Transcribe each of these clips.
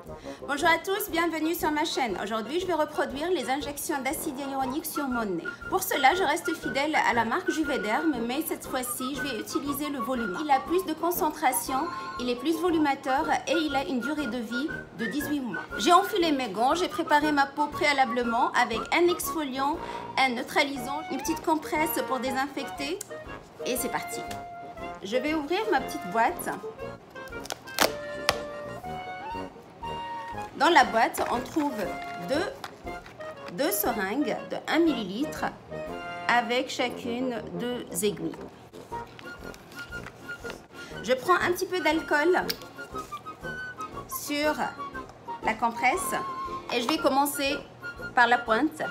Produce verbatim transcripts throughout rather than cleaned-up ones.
Bonjour à tous, bienvenue sur ma chaîne. Aujourd'hui, je vais reproduire les injections d'acide hyaluronique sur mon nez. Pour cela, je reste fidèle à la marque Juvederm, mais cette fois-ci, je vais utiliser le volume. Il a plus de concentration, il est plus volumateur et il a une durée de vie de dix-huit mois. J'ai enfilé mes gants, j'ai préparé ma peau préalablement avec un exfoliant, un neutralisant, une petite compresse pour désinfecter et c'est parti. Je vais ouvrir ma petite boîte. Dans la boîte, on trouve deux, deux seringues de un millilitre avec chacune deux aiguilles. Je prends un petit peu d'alcool sur la compresse et je vais commencer par la pointe.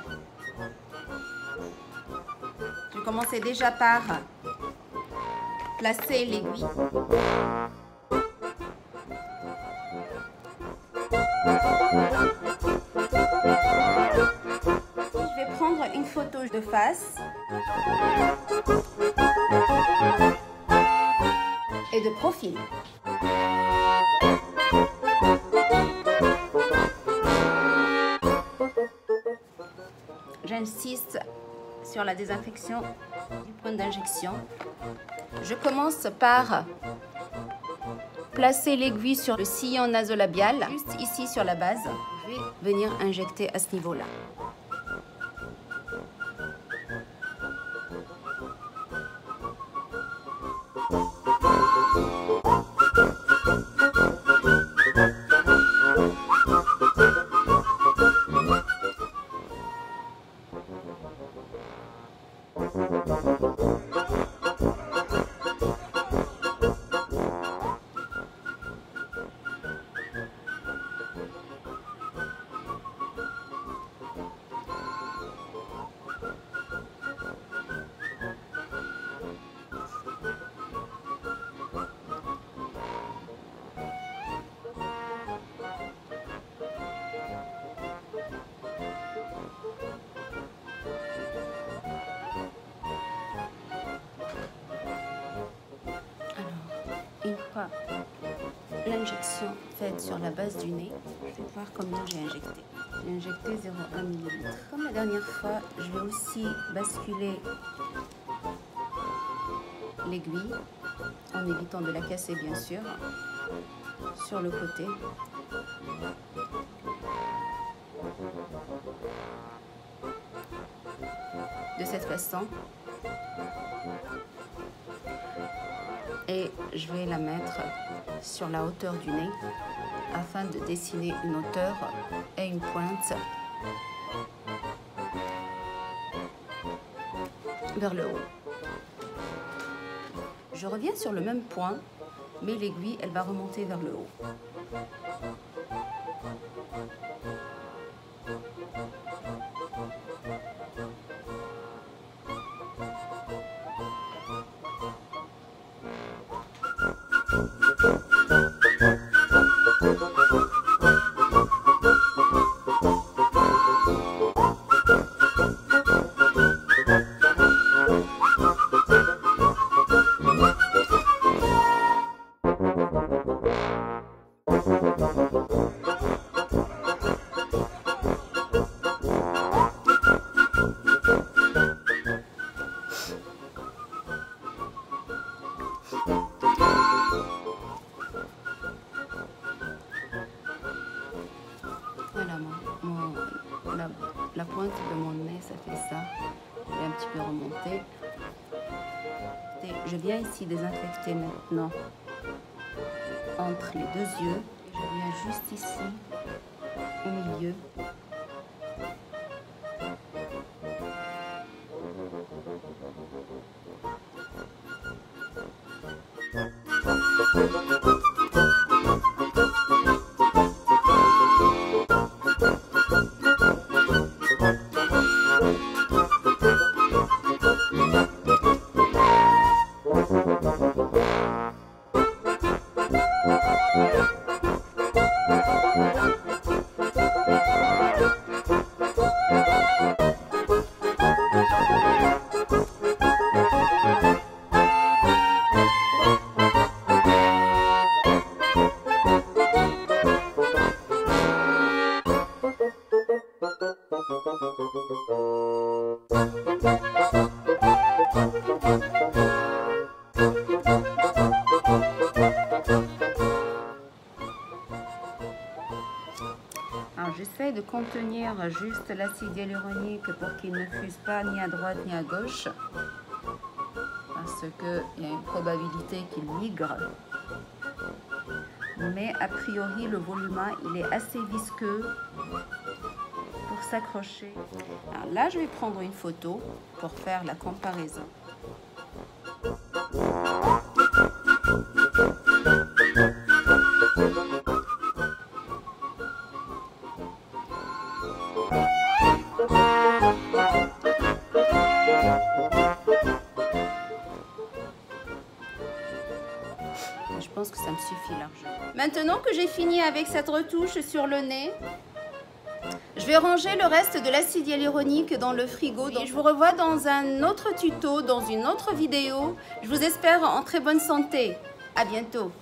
Je vais commencer déjà par placer l'aiguille. Je vais prendre une photo de face et de profil. J'insiste sur la désinfection du point d'injection. Je commence par placer l'aiguille sur le sillon nasolabial, juste ici sur la base. Je vais venir injecter à ce niveau-là. Une fois l'injection faite sur la base du nez, je vais voir combien j'ai injecté. J'ai injecté zéro virgule un millilitre. Comme la dernière fois, je vais aussi basculer l'aiguille, en évitant de la casser bien sûr, sur le côté. De cette façon. Et je vais la mettre sur la hauteur du nez afin de dessiner une hauteur et une pointe vers le haut. Je reviens sur le même point, mais l'aiguille, elle va remonter vers le haut. Voilà, mon, mon, la, la pointe de mon nez, ça fait ça. Je vais un petit peu remonter. Et je viens ici désinfecter maintenant entre les deux yeux. Je viens juste ici, au milieu. j'essaie de contenir juste l'acide hyaluronique pour qu'il ne fuse pas ni à droite ni à gauche, parce qu'il y a une probabilité qu'il migre. Mais a priori, le volume il est assez visqueux pour s'accrocher. Alors là, je vais prendre une photo pour faire la comparaison. Je pense que ça me suffit largement. Maintenant que j'ai fini avec cette retouche sur le nez, je vais ranger le reste de l'acide hyaluronique dans le frigo. Et je vous revois dans un autre tuto, dans une autre vidéo. Je vous espère en très bonne santé. À bientôt.